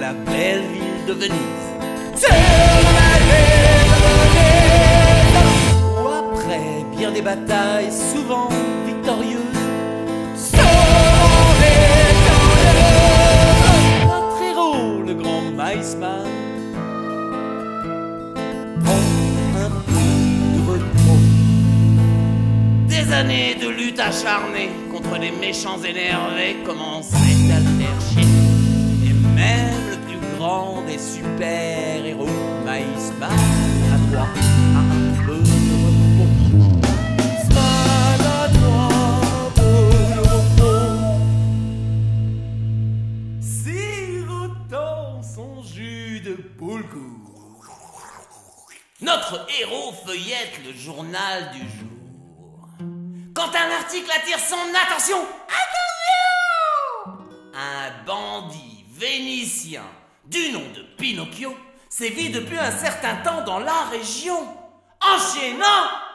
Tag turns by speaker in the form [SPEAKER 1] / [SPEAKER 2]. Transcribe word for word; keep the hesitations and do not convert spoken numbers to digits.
[SPEAKER 1] la belle ville de Venise. Sur la ville de Venise, où après bien des batailles, souvent victorieuses, souvent victorieuses, notre héros, le grand Maïsman, prend un peu de repos. Des années de lutte acharnée contre les méchants énervés commençaient à le faire chier. Et même le plus grand des super-héros, Maïsman, a droit à un peu de repos. Maïsman a droit à un peu de repos, sirotant son jus de boulgour. Notre héros feuillette le journal du jour. Quand un article attire son attention, attention! Un bandit vénitien du nom de Pinocchio sévit depuis un certain temps dans la région, enchaînant